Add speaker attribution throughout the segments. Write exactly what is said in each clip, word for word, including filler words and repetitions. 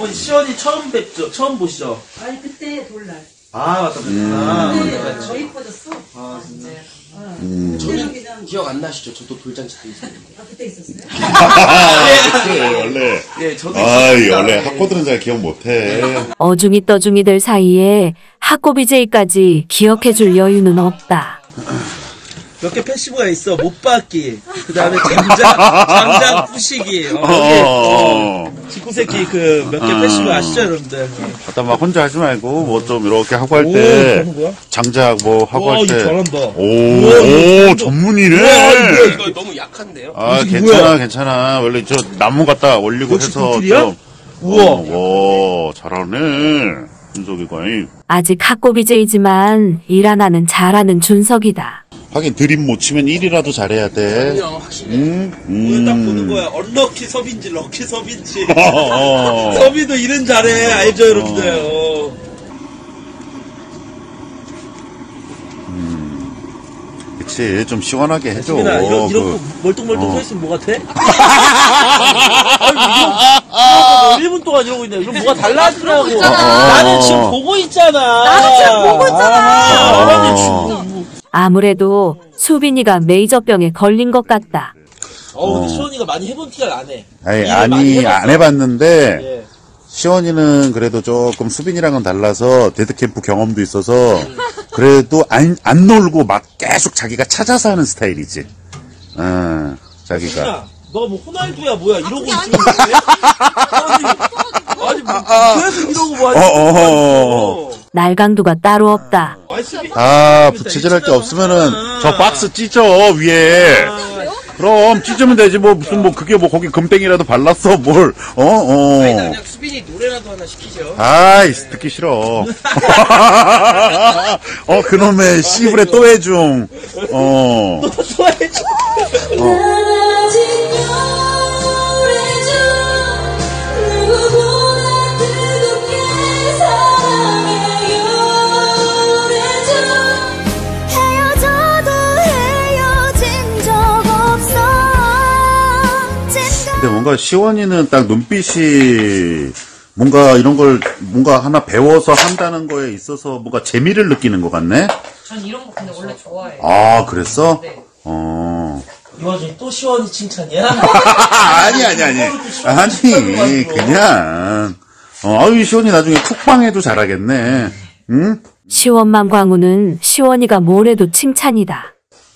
Speaker 1: 어머니 시원이 처음 뵙죠? 처음 보시죠?
Speaker 2: 아니 그때 돌날.
Speaker 1: 아 맞다 뵙구나.
Speaker 2: 네, 더 이뻐졌어.
Speaker 1: 아 진짜.
Speaker 3: 음.
Speaker 2: 저는 그냥
Speaker 4: 기억 안 나시죠? 저도 돌잔치 때 있었는데.
Speaker 2: 아 그때 있었어요?
Speaker 3: 원래.
Speaker 1: 예, 저도
Speaker 3: 아,
Speaker 1: 있었습니다.
Speaker 3: 원래 학고들은 잘 기억 못해.
Speaker 5: 어중이 떠중이들 사이에 학고비제이까지 기억해줄 여유는 없다.
Speaker 1: 몇 개 패시브가 있어. 못 받기. 그 다음에 장작, 장작 부시기. 어, 여기, 어, 직구새끼 그 몇 개
Speaker 3: 어.
Speaker 1: 패시브 아시죠, 여러분들?
Speaker 3: 갖다 막 혼자 하지 말고, 뭐 좀 이렇게 하고 할
Speaker 1: 오,
Speaker 3: 때,
Speaker 1: 그러는 거야?
Speaker 3: 장작 뭐 하고
Speaker 1: 와,
Speaker 3: 할
Speaker 1: 이거
Speaker 3: 때.
Speaker 1: 잘한다.
Speaker 3: 오,
Speaker 1: 우와, 이거
Speaker 3: 오, 전문이네.
Speaker 1: 우와, 이거
Speaker 4: 이거 너무 약한데요?
Speaker 3: 아,
Speaker 1: 이게
Speaker 3: 괜찮아,
Speaker 1: 뭐야?
Speaker 3: 괜찮아. 원래 저 나무 갖다 올리고
Speaker 1: 역시
Speaker 3: 해서
Speaker 1: 굴질이야?
Speaker 3: 좀.
Speaker 1: 우와.
Speaker 3: 어, 와, 잘하네. 준석이가.
Speaker 5: 아직 학고비제이지만 일 하나는 잘하는 준석이다.
Speaker 3: 하긴 드림 못 치면 일이라도 잘해야 돼.
Speaker 4: 그럼요, 확실히.
Speaker 3: 응?
Speaker 1: 오늘 딱 보는
Speaker 3: 음.
Speaker 1: 거야. 언럭키 섭인지, 럭키 섭인지.
Speaker 3: 어, 어.
Speaker 1: 섭이도 일은 잘해. 알죠, 여러분들? 어.
Speaker 3: 그치, 좀 시원하게 해줘.
Speaker 1: 수빈아, 이런, 이런
Speaker 3: 그,
Speaker 1: 거 멀뚱멀뚱
Speaker 3: 어.
Speaker 1: 서 있으면 뭐 같아? 아니, 이거, 일 분 동안 이러고 있네. 이거 뭐가 달라지냐고.
Speaker 3: 어, 어.
Speaker 1: 나는 지금 보고 있잖아.
Speaker 2: 나도 지금 보고 있잖아.
Speaker 1: 아, 나는 지금.
Speaker 5: 아무래도 수빈이가 메이저병에 걸린 것 같다.
Speaker 1: 어, 근데 시원이가 많이 해본 티가 나네.
Speaker 3: 아니,
Speaker 1: 일을 많이
Speaker 3: 아니,
Speaker 1: 해봤어.
Speaker 3: 안 해봤는데,
Speaker 1: 예.
Speaker 3: 시원이는 그래도 조금 수빈이랑은 달라서 데드캠프 경험도 있어서 그래도 안, 안 놀고 막 계속 자기가 찾아서 하는 스타일이지. 어, 자기가.
Speaker 1: 수빈아, 너 뭐 호날두야 뭐야 이러고 있으면 돼? 아니, 아니 뭐 계속 이러고 뭐 하지?
Speaker 3: 어, 어, 어.
Speaker 5: 날강도가 따로 없다.
Speaker 1: 아니, 수빈-
Speaker 3: 아, 부채질할 게 없으면은 저 박스 찢어, 위에. 그럼 찢으면 되지. 뭐 무슨 뭐 그게 뭐 거기 금땡이라도 발랐어, 뭘. 어,
Speaker 4: 아니, 나
Speaker 3: 어.
Speaker 4: 그냥 수빈이 노래라도 하나 시키죠.
Speaker 3: 아이, 듣기 싫어. 어, 그놈의 씨불에 또 해중. 어.
Speaker 1: 좋아해.
Speaker 3: 근데 뭔가 시원이는 딱 눈빛이 뭔가 이런 걸 뭔가 하나 배워서 한다는 거에 있어서 뭔가 재미를 느끼는 것 같네?
Speaker 2: 전 이런 거 근데 원래 좋아해요.
Speaker 3: 아, 그랬어?
Speaker 2: 네.
Speaker 3: 어.
Speaker 1: 이 와중에 또 시원이 칭찬이야?
Speaker 3: 아니, 아니, 아니. 아니, 그냥. 어, 아유, 시원이 나중에 쿡방해도 잘하겠네. 응?
Speaker 5: 시원맘 광우는 시원이가 뭘 해도 칭찬이다.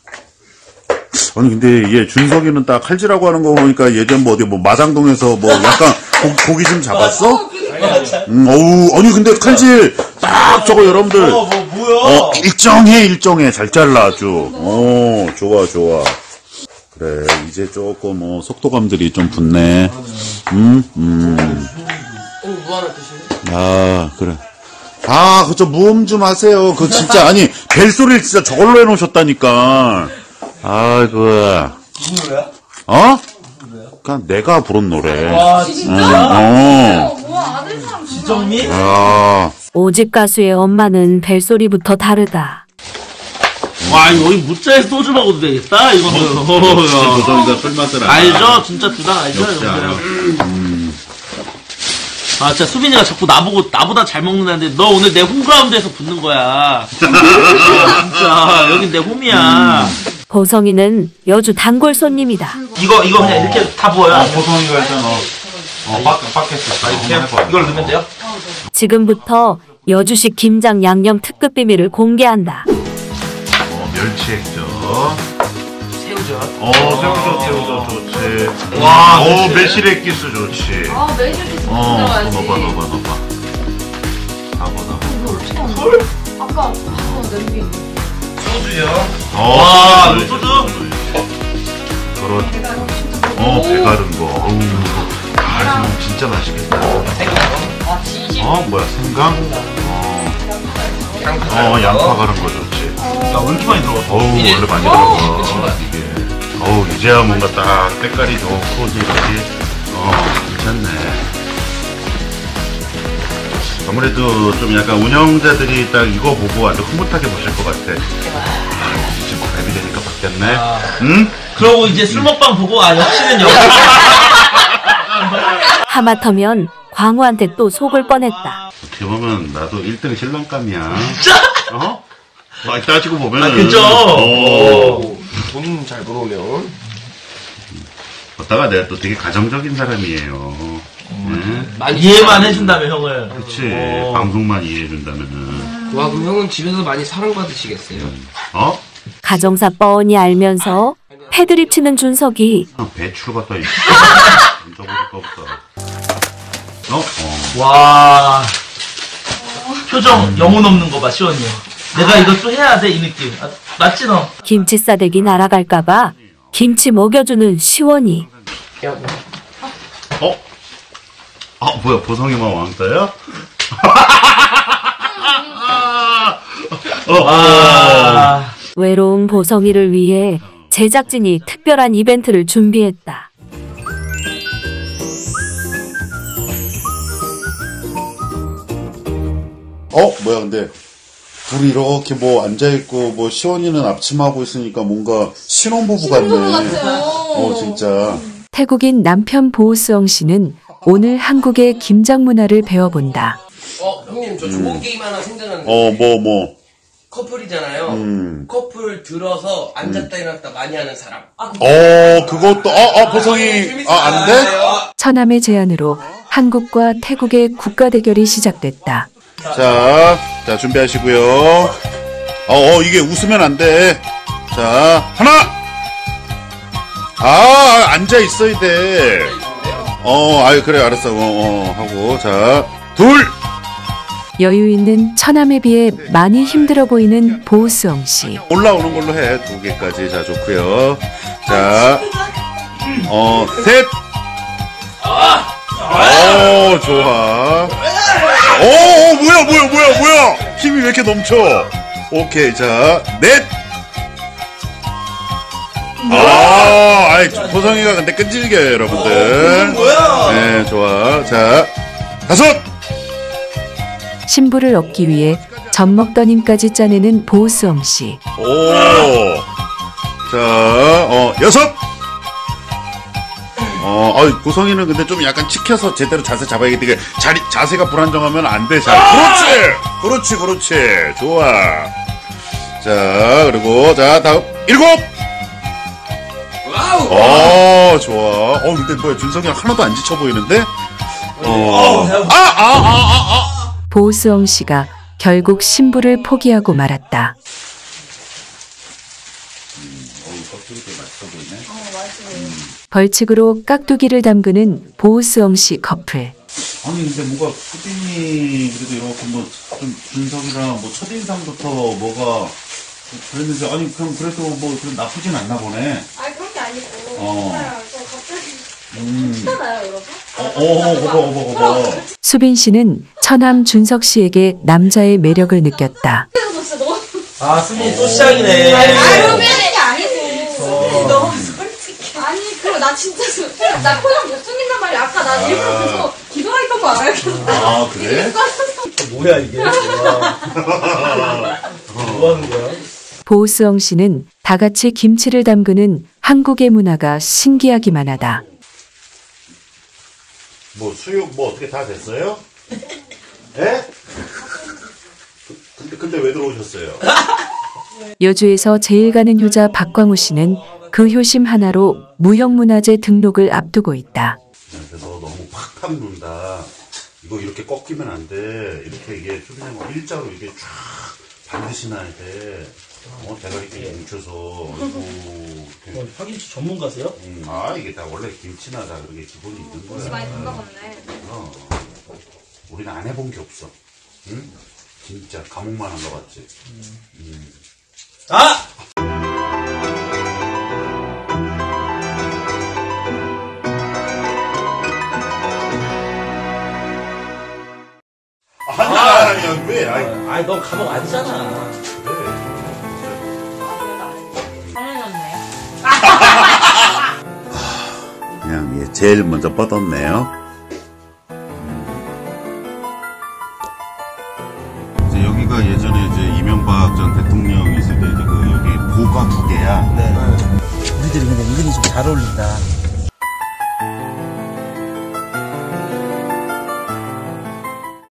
Speaker 3: 아니, 근데 얘 준석이는 딱 칼질하고 하는 거 보니까 예전 뭐 어디 뭐 마장동에서 뭐 약간 고, 고기 좀 잡았어? 음, 어우, 아니, 근데 칼질 딱 저거 여러분들.
Speaker 1: 어, 뭐, 뭐야?
Speaker 3: 어, 일정해, 일정해. 잘 잘라, 아주. 어, 좋아, 좋아. 그래, 이제 조금, 어, 속도감들이 좀 붙네. 음, 음.
Speaker 4: 어, 뭐 하나 드실래?
Speaker 3: 아, 그래. 아, 그저 무음 좀 하세요. 그 진짜, 아니, 벨소리를 진짜 저걸로 해놓으셨다니까. 아이고.
Speaker 1: 무슨 노래야?
Speaker 3: 어? 그냥 내가 부른 노래.
Speaker 1: 와,
Speaker 3: 응,
Speaker 1: 진짜?
Speaker 3: 어.
Speaker 2: 뭐 아는 사람
Speaker 1: 지정미?
Speaker 3: 아,
Speaker 5: 오집 가수의 엄마는 벨소리부터 다르다.
Speaker 1: 와, 이거 여기 무자에 소주 먹어도 되겠다, 이거는.
Speaker 3: 조정이가 술맛을 알아.
Speaker 1: 알죠? 진짜 두당 알죠?
Speaker 3: 역시 알아.
Speaker 1: 여러분들? 아, 진짜 수빈이가 자꾸 나보고, 나보다 잘 먹는다는데, 너 오늘 내 홈그라운드에서 붙는 거야. 진짜, 여긴 내 홈이야.
Speaker 5: 보성이는 여주 단골 손님이다.
Speaker 1: 이거, 이거 그냥 이렇게 다 부어요.
Speaker 3: 보성이가 일단, 어, 어, 빡, 빡했어.
Speaker 1: 아, 이렇게? 이걸 넣으면 돼요?
Speaker 5: 지금부터 여주식 김장 양념 특급 비밀을 공개한다.
Speaker 3: 어, 멸치액젓.
Speaker 4: 새우젓.
Speaker 3: 어, 새우젓, 새우젓 좋지.
Speaker 1: 와,
Speaker 3: 어,
Speaker 1: 멸치.
Speaker 3: 매실액기스 좋지.
Speaker 2: 아 매실기 진짜
Speaker 3: 어,
Speaker 2: 들어가야지.
Speaker 3: 넣어봐, 넣어봐, 넣어봐. 넣어봐, 넣어봐.
Speaker 2: 술? 아까 어, 냄비.
Speaker 4: 소주요.
Speaker 3: 어,
Speaker 1: 와,
Speaker 3: 소주,
Speaker 1: 소주?
Speaker 3: 소주. 그런, 어, 배 가른 거. 어우, 아, 이거 진짜 맛있겠다.
Speaker 2: 아 진심.
Speaker 3: 어, 뭐야, 생강? 어, 어, 양파 가른 거 좋지.
Speaker 1: 야, 왜 이렇게 많이 들어갔어?
Speaker 3: 어우,
Speaker 4: 이제-
Speaker 3: 원래 많이
Speaker 4: 어,
Speaker 3: 들어가.
Speaker 4: 그치, 맞아.
Speaker 3: 이게. 어우, 이제야 뭔가 딱 색깔이 좋고, 이제 이렇게, 어, 괜찮네. 아무래도 좀 약간 운영자들이 딱 이거 보고 아주 흐뭇하게 보실 것 같아. 아, 이제 뭐 앱이 되니까 바뀌었네.
Speaker 1: 아.
Speaker 3: 응?
Speaker 1: 그러고 이제 술 먹방 보고, 아, 역시는 여기.
Speaker 5: 하마터면 광우한테 또 속을 뻔했다.
Speaker 3: 어떻게 보면 나도 일 등 신랑감이야. 어? 많이 따지고 보면은.
Speaker 1: 아, 그죠?
Speaker 3: 어.
Speaker 4: 돈 잘 벌어오면.
Speaker 3: 걷다가 내가 또 되게 가정적인 사람이에요. 네?
Speaker 4: 많이
Speaker 1: 이해만 해준다며, 형을.
Speaker 3: 그치.
Speaker 1: 어.
Speaker 3: 방송만 이해해준다면은.
Speaker 4: 와, 그럼 형은 집에서 많이 사랑받으시겠어요?
Speaker 3: 어?
Speaker 5: 가정사 뻔히 알면서 패드립 치는 준석이
Speaker 3: 아, 배추 갖다 있어. 잊어버릴 거 없어. 어? 어.
Speaker 1: 와. 표정 영혼 없는 거 봐, 시원이 형. 내가 이거 또 해야 돼, 이 느낌. 아, 맞지, 너?
Speaker 5: 김치 싸대기 날아갈까봐 김치 먹여주는 시원이.
Speaker 4: 야, 뭐.
Speaker 3: 어? 아, 뭐야, 보성이만 왕따야? 어,
Speaker 1: 아.
Speaker 5: 외로운 보성이를 위해 제작진이 특별한 이벤트를 준비했다.
Speaker 3: 어? 뭐야, 근데. 둘이 이렇게 뭐 앉아있고, 뭐, 시원이는 앞치마하고 있으니까 뭔가 신혼부부 같네. 어, 진짜.
Speaker 5: 태국인 남편 보우스엉 씨는 오늘 한국의 김장 문화를 배워본다.
Speaker 4: 어, 형님, 저 좋은 게임 하나 생각났는데.
Speaker 3: 어, 뭐, 뭐.
Speaker 4: 커플이잖아요.
Speaker 3: 음.
Speaker 4: 커플 들어서 앉았다 일어났다 많이 하는 사람.
Speaker 3: 어, 그것도, 어, 어, 보성이, 아, 안 돼?
Speaker 5: 처남의 제안으로 한국과 태국의 국가 대결이 시작됐다.
Speaker 3: 자, 자, 준비하시고요. 어, 어, 이게 웃으면 안 돼. 자, 하나! 아, 앉아 있어야 돼. 어, 아유, 그래, 알았어. 어, 어, 하고. 자, 둘!
Speaker 5: 여유 있는 처남에 비해 많이 힘들어 보이는 보우스엉 씨.
Speaker 3: 올라오는 걸로 해. 두 개까지. 자, 좋고요. 자, 어, 셋! 오, 좋아. 오, 오, 뭐야, 뭐야, 뭐야, 뭐야! 힘이 왜 이렇게 넘쳐? 오케이, 자, 넷! 아, 아이, 보성이가 근데 끈질겨요, 여러분들.
Speaker 1: 뭐야?
Speaker 3: 네, 좋아. 자, 다섯!
Speaker 5: 신부를 얻기 위해 젖먹던 힘까지 짜내는 보우스엉 씨.
Speaker 3: 오! 자, 어, 여섯! 어, 어이, 보성이는 근데 좀 약간 치켜서 제대로 자세 잡아야겠다. 이게 자리, 자세가 불안정하면 안 돼. 자, 그렇지! 그렇지, 그렇지. 좋아. 자, 그리고, 자, 다음, 일곱!
Speaker 4: 와우!
Speaker 3: 어, 좋아. 어, 근데 뭐야, 준성이랑 하나도 안 지쳐 보이는데? 어, 아, 아, 아, 아, 아!
Speaker 5: 보우스엉 씨가 결국 신부를 포기하고 말았다. 벌칙으로 깍두기를 담그는 보우스엉 씨 커플.
Speaker 3: 아니, 근데 뭔가, 푸딩이, 그래도 이렇게 뭐, 좀, 준석이랑 뭐, 첫인상부터 뭐가, 그랬는데, 아니, 그럼 그래도 뭐, 좀 나쁘진 않나 보네.
Speaker 2: 아 그런 게 아니고.
Speaker 3: 어.
Speaker 2: 그냥 저 갑자기
Speaker 3: 음.
Speaker 2: 괜찮아요, 여러분?
Speaker 3: 어, 어, 봐봐, 봐봐, 봐봐.
Speaker 5: 수빈 씨는 처남 준석 씨에게 남자의 매력을 느꼈다.
Speaker 2: 그래서 진짜 너무.
Speaker 1: 아, 수빈이 또 시작이네.
Speaker 2: 아, 그런 게 아니고. 너무 솔직히. 아니, 그리고 나 진짜 수- 나 표정 못 숨긴단 말이야. 아까 나 일부러 계속 기도가 있던 거 알아요?
Speaker 3: 아, 그래?
Speaker 1: 뭐야, 이게? 뭐야. 뭐 하는 거야?
Speaker 5: 보우스엉 씨는 다 같이 김치를 담그는 한국의 문화가 신기하기만 하다.
Speaker 3: 뭐, 수육 뭐 어떻게 다 됐어요? 예? 근데, 근데 왜 들어오셨어요?
Speaker 5: 여주에서 제일 가는 효자 박광우 씨는 그 효심 하나로 무형문화재 등록을 앞두고 있다.
Speaker 3: 그래서 너무 팍팍 논다. 이거 이렇게 꺾이면 안 돼. 이렇게 이게 수빈이 뭐 일자로 이게 쫙 반드시 나야 돼. 어, 대가리 이렇게 뭉쳐서. 이렇게.
Speaker 1: 어, 파김치 전문가세요?
Speaker 3: 음, 아, 이게 다 원래 김치나 다 그게 기본이 있는 거야.
Speaker 2: 많이 담가봤네.
Speaker 3: 어. 우리는 안 해본 게 없어. 응? 진짜 감옥만 한 거 같지?
Speaker 1: 아!
Speaker 3: 아니, 아니, 아니, 왜? 아니,
Speaker 1: 아니, 너 감옥 아니잖아.
Speaker 3: 그래. 그냥 얘 제일 먼저 뻗었네요. 이제 여기가 예전에 이제 이명박 전 대통령 있을 때 이제 그 여기 고가 두 개야.
Speaker 1: 네. 우리들이 근데 은근히 좀 잘 어울린다.